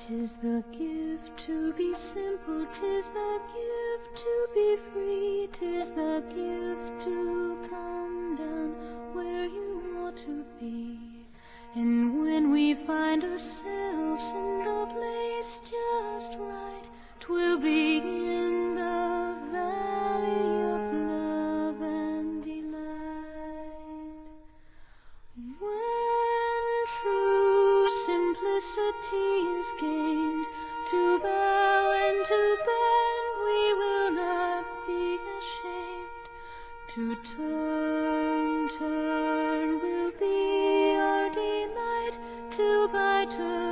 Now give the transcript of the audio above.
'Tis the gift to be simple, 'tis the gift to be free, 'tis the gift to come down where you ought to be. And when we find ourselves in the place just right, 'twill be in the valley of love and delight. When true simplicity is gained, to bow and to bend we will not be ashamed. To turn will be our delight, till by turn